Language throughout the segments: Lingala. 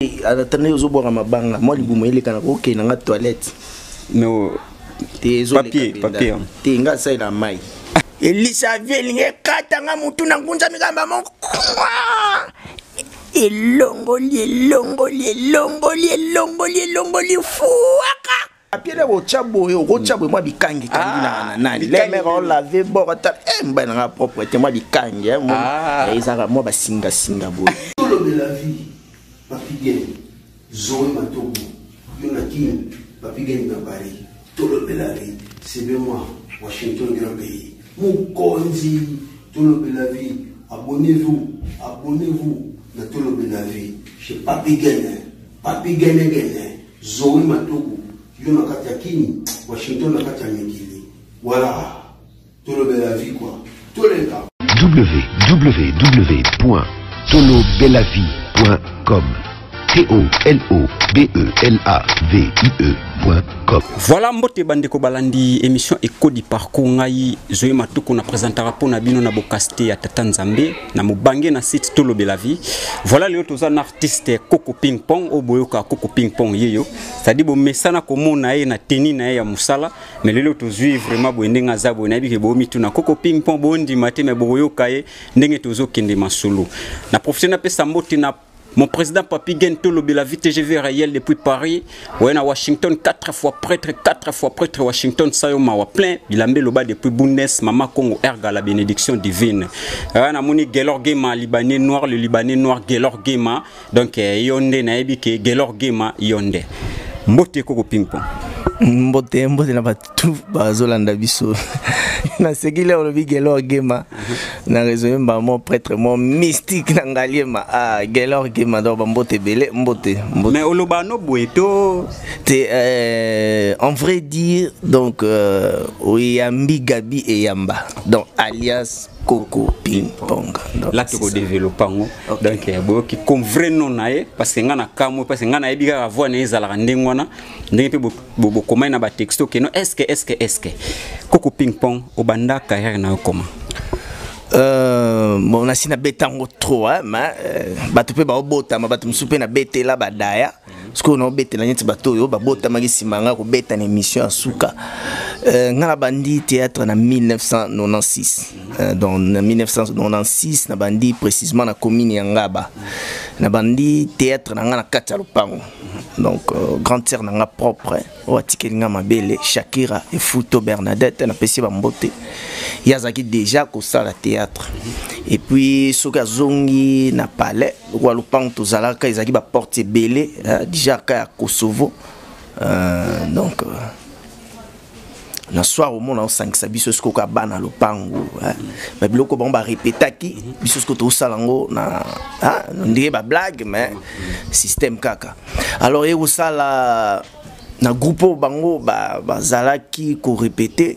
Attendez aux boire ma banga. Moi, les boumé les canards, ok, dans la toilette. Non. Papier. T'es nga ça il a maille. Elisa vieille katanga mutu na ngunza migamba mon. Elongoli fuaka. Papier le ochabo moi bikangi na nani. Les mères ont lavé borata. Mbana propre moi bikangi moi. Ezaka moi ba singa boy. Tout le de la vie. Papi Gen, Zoé Matogo, Yonakin, Papi Gen Paris, tout le de la vie, c'est bien moi, Washington grand pays. Moukonzi, tout le de la vie, abonnez-vous, dans tout le de la vie, chez Papi Gen, Zoé Matogo, Yonakatiakini, Washington Nakatiamikili. Voilà, tout le de la vie quoi, tous les gars. www.tolobelavie.com TOLOBELAVIE.com. Voilà mbote bandeko balandi émission Écho du parcours ngai Zoé Matuku na présentera pour na bino na bokaste ya Tata Nzambe na mobange na site Tolobelavie. Voilà le autres artiste Coco Ping Pong o boyoka Coco Ping Pong yeyo. C'est-à-dire bo mesana ko mona ye na teni na ye ya musala mais le autres zui vraiment bo ndenga zabo na bike bo mitu na Coco Ping Pong bondi mate me boyoka ye ndenge tozo kende masolo. Na professionnel pesa mbote na mon président Papi Gen Tolobelavie TGV réel depuis Paris. Ouais, à Washington, 4 fois prêtre Washington, Sayoma wa plein. Il a mis le bas depuis Bundes, Mama Congo, Erga, la bénédiction divine. On a moni Gelor Gema, Libanais noir, le Libanais noir, Gelor Gema. Donc, Yonde, Naebike, Gelor Gema, Yonde. Mbote Coco Ping Pong. Mbote na batu bazolanda biso. Na segile on vi Gelor Gema. Na raison mon prêtre mon mystique na ngaliema Gelor Gema do mbote belé mbote. Mais olobano boeto en vrai dire donc Oyambi Gabi et Yamba. Donc alias Coco Ping Pong. Là tu développes donc boki comme vrai nom nae parce que ngana kamo parce que ngana ebiga voix na ezala ndengwana ndenge pe bo comment na ba texto que non est-ce que Coco Ping Pong obanda carrière na comment bon na sina betango trop mais bato pe ba obota ma bato msupe na betela badaya parce que on betela nyeti bato yo ba bota magisimanga ko beta na émission asuka ngala bandi théâtre na 1996 donc en 1996 na bandi précisément na commune ya Ngaba na bandi théâtre na ngana kata lupango donc grande sœur na nga propre watikelinga mabele Shakira et Futo Bernadette na pesi ba mbote yazaki déjà ko sala théâtre et puis soka zongi na palais kwa lupango tozalaka ezaki ba porte belé déjà ka Kosovo donc na soir au monde en 5 biso sko ka bana lupango mais biloko bon ba répétaki biso sko to salango na ndie ba blague mais système kaka alors et sala na groupe bango bazalaki ko répéter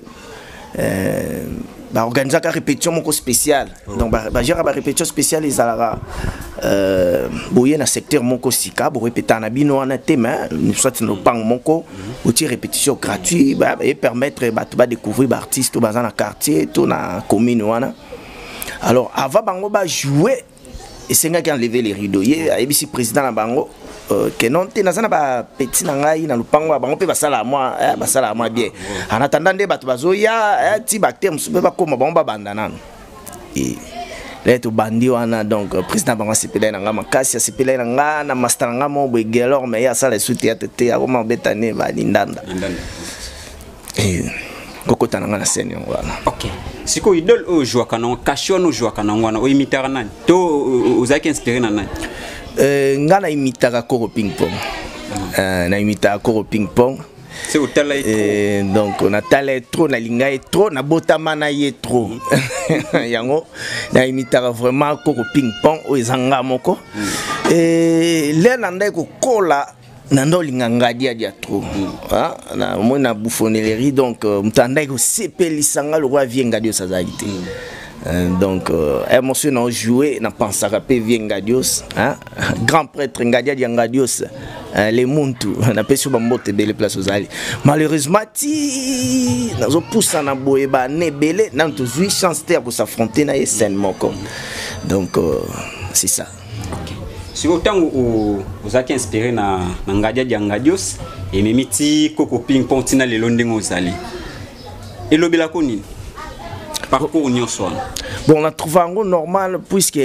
ba organiser ka répétition moko spécial donc ba gérer ba répétition spéciale les alara boye na secteur moko sika bo répéter na bino na tema nous soit no pang moko outil répétition gratuit et permettre ba découvrir ba artiste ba na quartier to na commune wana alors avant bango ba jouer et c'est qui enlever les rideaux et ici président na bango que non te nazana ba petit na ngai na lupango bango pe basala moi bien en attendant de bato bazoya ti bactère msupe ba koma bango ba banda nano et là to bandi wana donc président bango sepela na ngama kasi sepela na nga na master nga mo bo Gelor mais ya sala sous théâtre te ya koma betane ba lindanda et kokota na nga na scène wana OK siko idole o joua kanon kashon o joua kanon wana o imitara nani to ozaki inspiré na nani nga na imitaka Coco Ping Pong na imitaka Coco Ping Pong c'est au tala donc on a talé trop na linga et trop na botama na ye trop yango na imitaka vraiment Coco Ping Pong o ezanga moko le na ndai ko kola nando linga ngadia dia trop na mona bouffonnerie donc mutandai ko sepelisanga le roi vienga dio sazalite donc émotion non joué na pensa rapé Viengadios grand prêtre Ngadia Diangadios les muntu na peso ba mbote belle place aux ali malheureusement ti nazo poussa na boyeba ne belé na to zui chance te ko s'affronter na scène moko donc c'est ça. OK Si autant vous êtes inspiré na Ngadia Diangadios et memiti Coco Ping Pong tina le londingo zali. Et lobela koni parcours nyonso. Bon, on a trouvé un normal puisque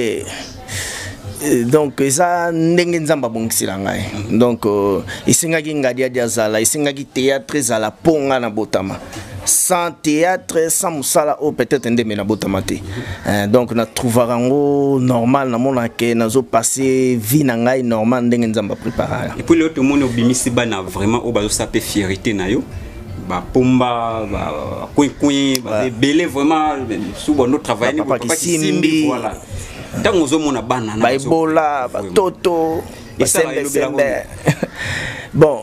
donc ça ndenge nzamba bongisi la ngai. Donc isengaki Ngadia Diazala, isengaki théâtre zala ponga na botama. Sans théâtre, sans musala, oh peut-être ndeme na botamate. Donc na trouver un normal na mona ke nazo passer vie na ngai normal ndenge nzamba préparer. Et puis l'autre monde obimisi bana vraiment au bazo sape fierté na yo. Ba pomba ba coin ba belé vraiment sous bon notre travail ni papa simbi voilà. Tant ozo mona bana na ba ebola ba toto ba sembe. Bon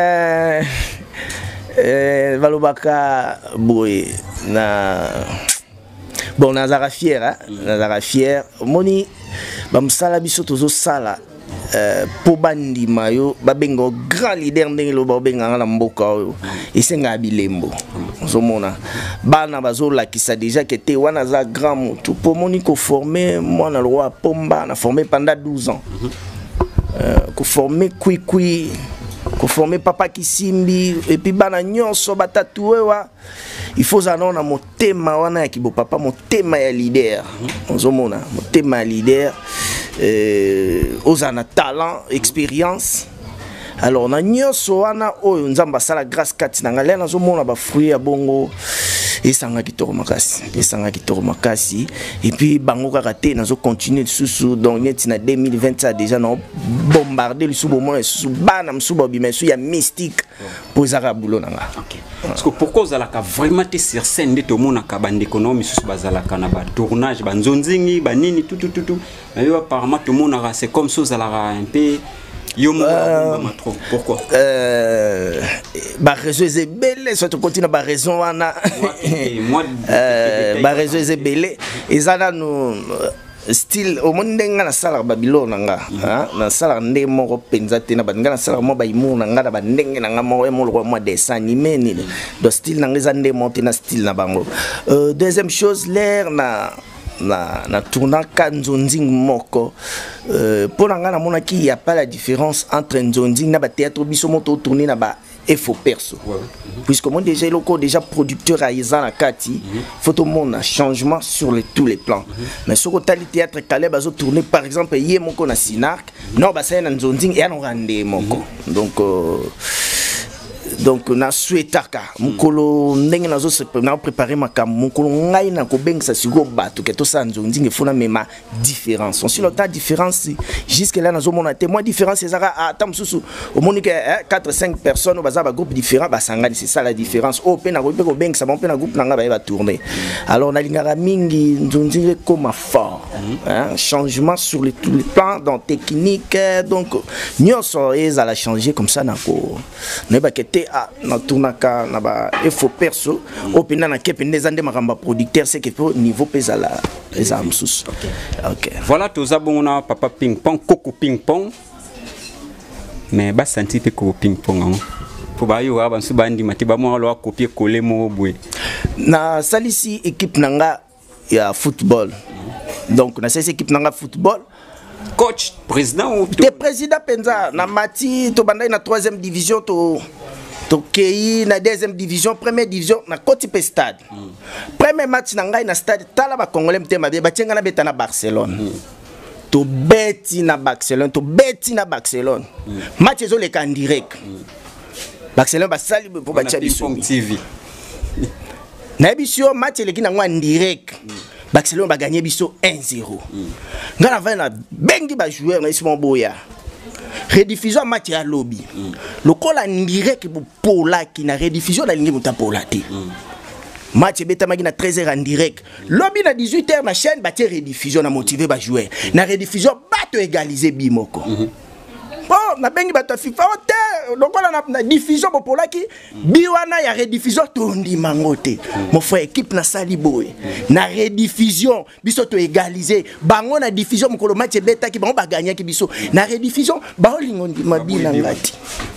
Valobaka boy na bon nazara fier moni bamsala biso tozo sala po bandi mayo babengo grand leader ndenge lo babenga na mboka oyo isenga bilembo zomona bana bazola kisa déjà que te wana za grand mutu po moni ko former moi na roi pomba na formé pendant 12 ans ko former kui ko former papa Kisimbi et puis bana nyonso batatoué wa il faut zana na motema wana ya kibo papa motema ya leader ozomona motema ya leader ozana talent expérience alors na nyonso wana oyo nzamba sala grâce kati na ngale nazomona ba fruit ya bongo esanga kitoko makasi et puis bango kaka te nazo continuer sous donc neti na 2020 ça déjà non bombarder le sous moment sous bana msuba bimesu ya mystique posera boulot nanga. OK. Parce que pourquoi zalaka vraiment te sur scène de to mona ka bande économie sous bazalaka na ba tournage ba nzonzingi ba nini tout mais yo apparemment tout monde c'est comme ça zalaka un peu trop. Pourquoi raison est belle, soit continue ba raison wana. Raison est belle. Et ça nous style au monde nga na sala Babylone nga na sala nde moko penza te na banga na sala mo ba imu na nga ba ndenge na nga mo mo dessin animé ni do style na nga nde monter na style na bango. Deuxième chose l'air na tournant Nzonzing moko pour nga na mona ki y a pas la différence entre Nzonzing na ba théâtre biso moto tourner na ba faux perso puisque moi déjà loko déjà producteur à Izana Kati faut tout monde un changement sur tous les plans mais sur le théâtre Caleb a tourné par exemple yé moko na Sinark non ba ça na Nzonzing et on rende moko donc na souhaitaka mukolo ndenge nazo se na préparer makam mukolo ngai na ko bengisa sigo bato ke to sa Nzonzing fona mema différence on sur le temps différence jusque là nazo mona témoin différence ezaka atam susu au monique 4 5 personnes au bazaba groupe différent ba sangani c'est ça la différence au pe na ko bengisa bon pe na groupe nanga ba va tourner alors na lingara mingi Nzonzing comme fort changement sur tous les plans dans technique donc nyonso ezala changer comme ça na ko ne ba kete na tournaka na ba faux perso opina na kepe ndezande makamba producteur c'est que pour niveau pesala les amsus. OK. Voilà tous abona papa ping pong Coco Ping Pong mais ba senti pe Coco Ping Pong pour ba yo ba nsu bandi matiba mo lo copier coller mo boy na salisi équipe nanga ya football donc na cette équipe nanga football coach président ou président penza na mati to bandai na 3e division to Kei na 2e division, première division na Koti pe stade. Premier match na ngai na stade tala ba congolais mtema be batenga na beta na Barcelone. To beti na Barcelone, Match ezo le en direct. Barcelone ba sali pour ba biso TV. Na biso match le ki na ngwa en direct. Barcelone ba gagner biso 1-0. Ngana va na bengi ba joueur na Simon Boya. Rediffusion match à lobby. Le col en direct pour la qui na rediffusion la ligne muta pour la té. Match beta magi na 13h en direct. Lobby na 18h na chaîne ba rediffusion na motiver ba jouer. Na rediffusion ba to égaliser bimoko. Bon na bengi ba to FIFA hotel. Donc na diffusion pour la qui biwana ya rediffusion tondi mangote. Mon frère équipe na sali boy. Na rediffusion biso to égaliser bango na diffusion mokolo match beta ki bango ba gagner ki biso na rediffusion ba lingondi mabina ngati.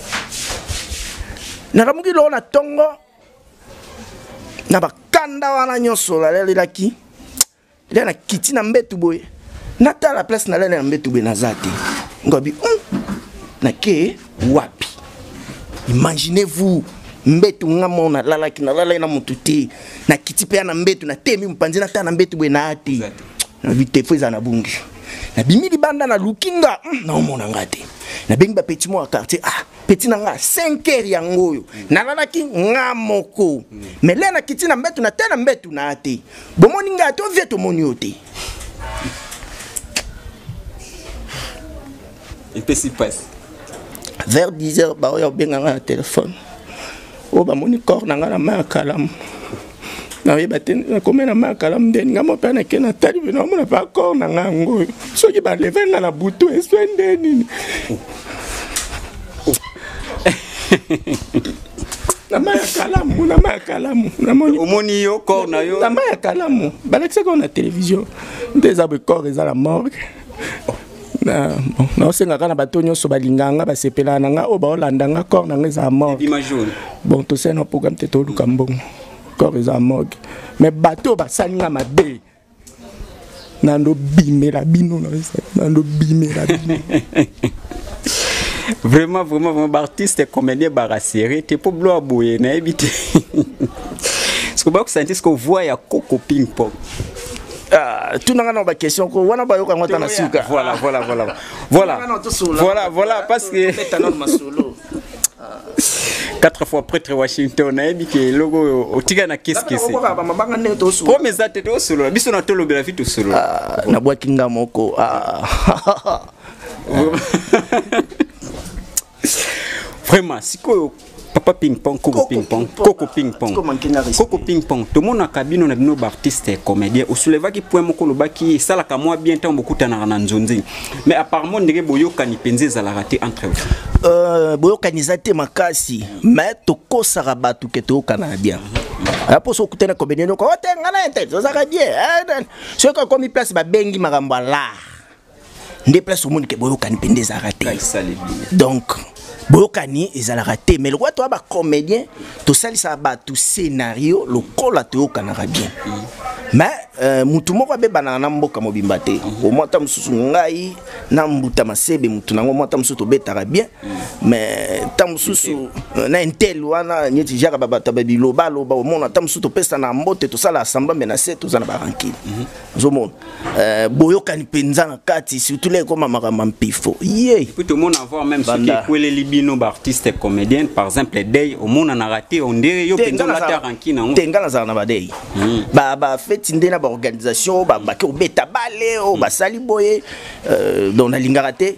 Na kamuki lo na tongo na bakanda wana nyonso la lelaki. Lena kiti na mbetu boy. Nata la place na lena mbetu be na zate. ngobi nake wapi. Imaginez-vous mbetu ngamo na lala na mututi na kitipe na mbetu na temi mpanzi na tana mbetu bwenati na vite feza na bungi na bimili banda na lukinga na omona ngate na bengi ba petit mo quartier petit na nga 5 heures yangoyo na lala ki ngamoko mele na kiti na mbetu na tena mbetu na ate bomoni ngate o vieto moniote et puis si passe vers 10 heures ba yo benga na téléphone o ba moni corps na nga na ma kalam na yeba ten comme na ma kalam den nga mo pena ke na tali na mo na pa corps na nga ngoyo so ki ba lever na butu eswende nini na ma kalamu na moni omoni yo corps na yo na ma kalamu balakisa ko na télévision des abwe corps eza la morgue na osenga kana bato nyonso balinganga basepela nanga o baolanda nga corps nanga eza mort bon to sena programme te to luka mbongo corps eza mort mais bato basalinga mabe nando bimela bino nando bimela bino vraiment artiste et comédien barasseré t'es pas blow boye na éviter ce que ba ko sentir ce que voit ya Coco Ping Pong. Tout n'a pas de question. Voilà, parce que 4 fois prêtre Washington a dit que logo au tigana qu'est-ce que c'est. Oh mais ça t'es au solo. Biso na tolo bela vite au solo. Na bois kinga moko. Vraiment, si Papa Ping Pong, Coco Ping Pong. Tout le monde a cabine na bino artiste et comédien. Au souleva qui point moko lo baki sala ka moi bien temps beaucoup tana na nzonzi. Mais apparemment ndenge boyoka ni penze za la raté entre vous. Boyoka ni zate makasi. Mais to ko sarabatu ke to kana bien. Apo so kutena comédien ko otenga na ente. Ça ka bien. Ce que comme place ba bengi makambo la. Nde place au monde ke boyoka ni penze za raté. Donc Boyokani ezalaka te mais le roi toi ba comédien to salisa ba tout scénario le kola te okanaka bien mais mutu moko be bana na mboka mobimba te au moins tam susu ngai na mbuta masebe mutu nango moi tam susu to betaka bien mais tam susu na intel wana nyeti jaka baba tababi loba loba au moins tam susu to pesa na mbote to sala assemblement mais na set to zana ba rankine zomon boyokani penza na kati surtout les comme makamba mpifo puis tout le monde avoir même ce qui est bino artiste et comédien par exemple Day au monde a raté on dirait yo penza la tarankina on tenga za na ba Day ba fait ndena ba organisation ba ke obeta bale o ba sali boye dans la ligne raté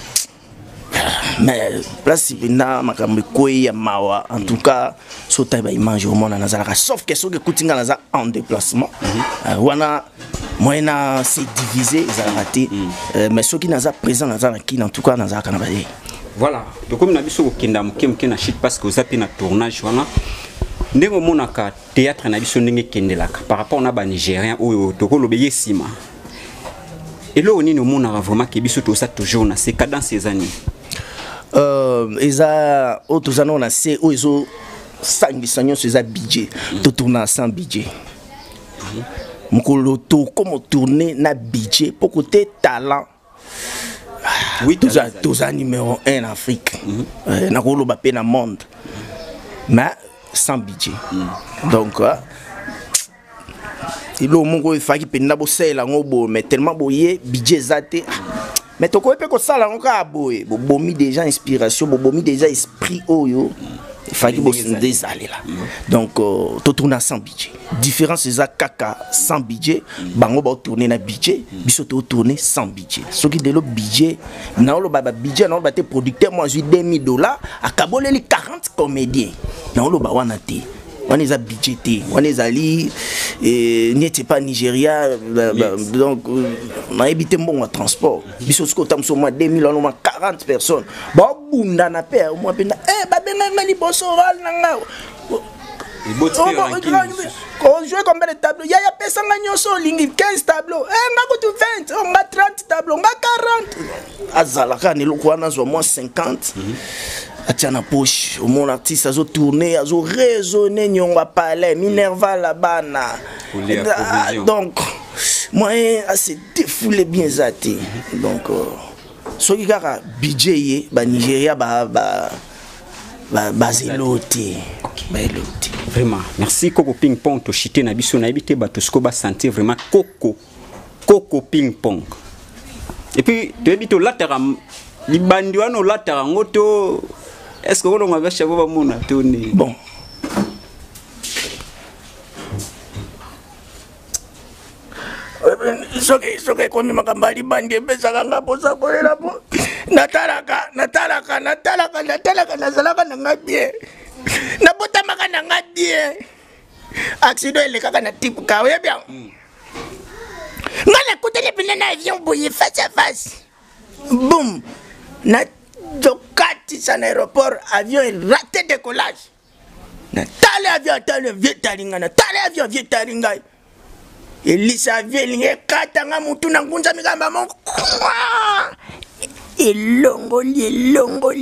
mais place bina makambe koyi ya mawa en tout cas so taïba image au monde nazala sauf que so ke kutinga naza en déplacement wana moyena c'est divisé za raté mais ceux qui naza présent naza qui en tout cas naza kana ba Day. Voilà, donc comme on a vu sur le Kinda Mouké na shit parce que vous avez un tournage voilà. Ndenge monaka théâtre na biso ndenge kendelaka par rapport na ba nigérien ou to ko lobeye sima. Et là on est no monaka vraiment que biso to ça toujours na ces cadences ces années. Eza autres années on a c'est o ezo sangisanyo ces budget to tourner sans budget. Mukolo to comme tourner na budget pour côté talent. Oui, tous les numéro 1 en Afrique. Na rolo ba pe na monde. Mais sans budget. Donc il o mongo il faki pe na bo sela ngobo mais tellement boye budget zate. Mais to ko pe ko sala ngoka boye bo bomi déjà inspiration, bo bomi déjà esprit oyo. Il fallait des allées là. Donc, tout tourne sans budget. Différence c'est ça, caca sans budget. Bango va tourner na budget. Biso to tourner sans budget. Ce qui de le budget, non le baba budget, non le producteur, moi j'ai $2000. À Kabole les 40 comédiens. Non le baba wanati. On est à budgété, on est allé, n'était pas Nigeria, donc on a évité mon transport. Biso ce que sur moi 2000 on a 40 personnes. Bon bunda na père moi pena ba benga ni bosoral nanga. On joue combien de tableaux? Il y a personne qui 15 tableaux. On a 20, on a 30 tableaux, on a 40. Azalaka ni lokwana zo moins 50. Atiana poche, au mon artiste a tourné, a raisonné, n'y a pas parlé, Minerva là-bas. Donc, moi, c'est défoulé bien zati. Donc, soki kaka budget ye ba Nigeria ba zeloti ba eloti. Vraiment merci Coco Ping Pong to chité na biso na habité bato sko ba sentir vraiment Coco Ping Pong. Et puis tu habites au latéral libandi wana latéral ngoto est-ce que on va chercher ba mona toni bon. Soke komi makambali bandi pesa kanga posa kolela po natalaka nazalaka na ngabie nabota maka na ngabie accident ele kaka na type ka oye bien ngana kutele pina na avion boye face à face boum na dokati sa aéroport avion raté décollage na tale avion vietalinga na tale avion vietalinga Elisa velinge katanga mutu na ngunza mikamba moko elongoli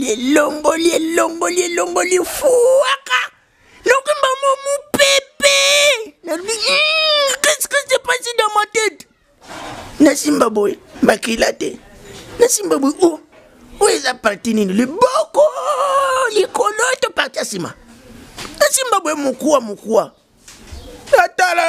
fuaka lokimba momu pepe qu'est-ce que s'est passé dans ma tête na simba boy makilate na simba boy où est la partie nini le boko likolo to parti asima na simba boy mukua atala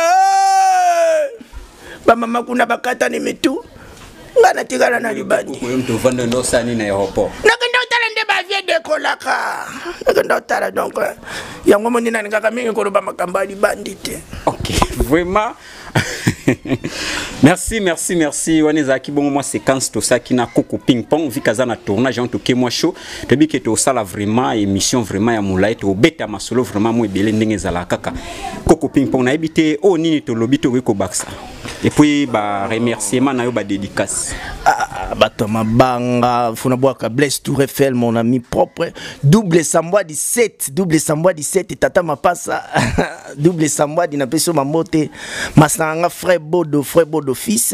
ba mama kuna bakata ni mitu ngana tigala na libandi ko mtu vanda ndo sani na aéroport nakenda utala nde ba vie de kolaka nakenda utala donc yango moni na ngaka mingi ko ba makamba libandi te. OK vraiment merci waneza ki bongo moi séquence to ça qui na Coco Ping Pong vikaza na tournage en tout cas moi chaud to bi que to sala vraiment émission vraiment ya moulay to beta masolo vraiment mo ebele ndenge zala kaka Coco Ping Pong na habité o nini to lobito ko baksa et puis ba remerciement na yo ba dédicace bato mabanga funa boaka Blaise Tour Eiffel mon ami propre double sambwa 17 tata mapasa double sambwa dina peso mamote masanga frère Bodo fils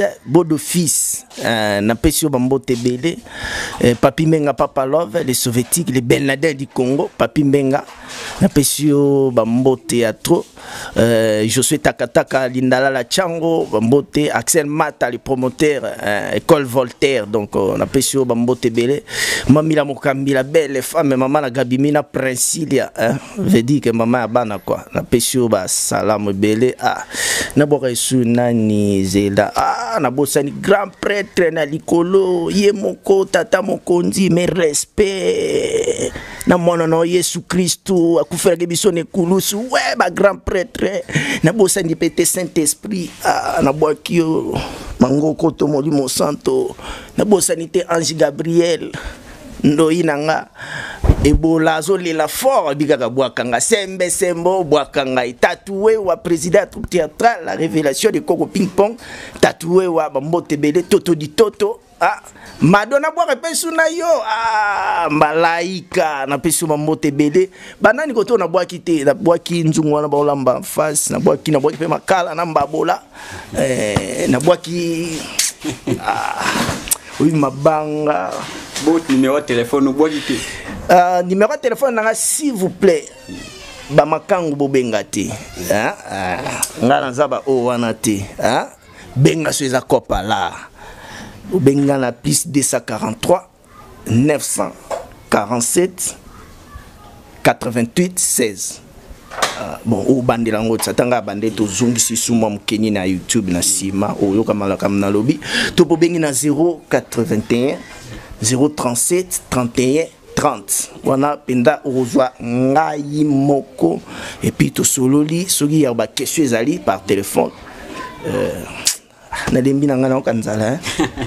na peso bambote belé papi menga papa love les soviétiques les Ben Laden du Congo papi menga na peso bambote atro Josué Takataka Lindala la Chango bambote Axel Mata les promoteurs école Voltaire donc on a peso bambote belé mamila mokambi la belle femme maman la Gabimina Princilia veut dire que maman bana quoi na peso ba salam belé na boresu nani zela na bosani grand prêtre na likolo ye moko tata mokonzi mes respect na mwana na Yesu Kristo akufela ke biso ne kulusu ouais ba grand prêtre na bosani pété Saint-Esprit na boakio mangoko to molimo santo na bosani te ange Gabriel ndoi nanga ebola zolela fort bikaka bwakanga sembe sembo bwakanga tatoué wa président théâtral la révélation de Coco Ping Pong tatoué wa bambote belé toto di toto Madonna bwaka pesu na yo malaika na pesu bambote belé banani koto na bwaki te na bwaki nzungu wana baolamba face na bwaki pe makala na mbabola na bwaki oui mabanga Votre numéro de téléphone ou numéro de téléphone s'il vous plaît bamakangu bobengati ngana zaba o wana te benga soza kopa la benga na plus 243 947 88 16 bon o bandela ngo tsatanga bande to zungisi suma mukeni na YouTube na sima o yoka malaka na lobby to bobengi na 081 037 31 30 wana penda ozwa ngai moko et puis to sololi soki ya ba question ezali par téléphone na lembi na ngana okanzala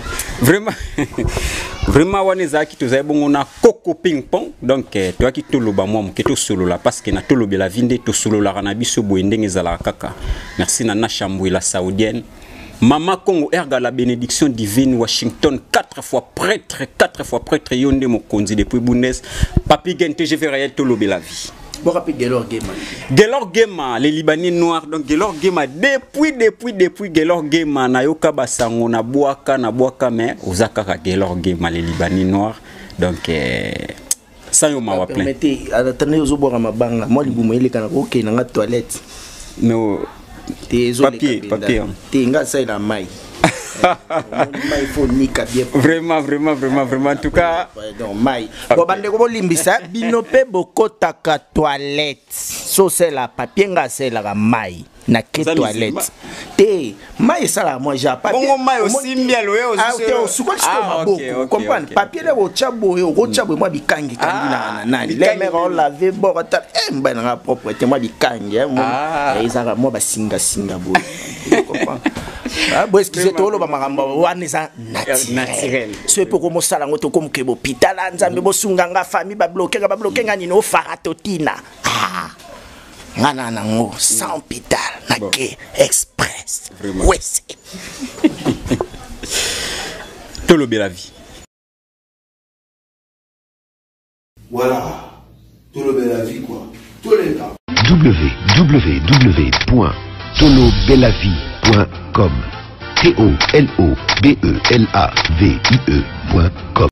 vraiment waneza ki to bongo na Coco Ping Pong donc toi ki to loba moi mke to solola parce que na to lobela vinde to solola na biso boendenge zala kaka merci na chambouille la saoudienne Mama Congo erga la bénédiction divine Washington 4 fois prêtre yonde mokonzi depuis Bundes papi gente je vais réel to lobela vie bon rapide Gelor Gema les Libanais noirs donc Gelor Gema depuis Gelor Gema na yoka basango na boaka mais ozaka ka Gelor Gema les Libanais noirs donc ça yo ma wa plein permettez attendez ozo boka mabanga moi libumo ile kana OK na nga toilette no papier te nga ça la mai Il faut nika bien. Vraiment, vraiment, vraiment, vraiment. En tout cas. Donc, mai. Bon, bande ko limbisa, binope bokota ka toilette. So c'est la papier nga c'est la mai. Na ke toilette. Te, mai ça la moi j'ai papier. Bon, mai aussi bien loé aussi. Ah, te suko chito maboko. Comprendre? Papier le o chabo moi bikangi kandi na nani. Les mères on laver bon ta mbana nga propreté moi bikangi. Et ça moi ba singa bo. Comprendre? Ah, bon, excusez toi le bamamba wana ça naturel. C'est pour comme ça la ngoto comme ke hôpital nzambe bo sunganga famille ba bloquer ngani no faratotina. Ah. Ngana nango sans hôpital nake express. Ouais. Tolobe la vie. Voilà. Tolobe la vie quoi. Toléra. www.tolobelavie.com. TOLOBELAVIE.com